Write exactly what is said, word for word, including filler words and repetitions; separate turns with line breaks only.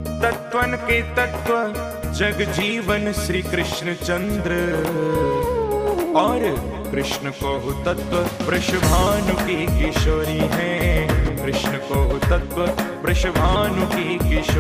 तत्वन के तत्व जग जीवन श्री कृष्ण चंद्र, और कृष्ण को तत्व वृषभानु की किशोरी है, कृष्ण को तत्व वृषभानु की किशोरी।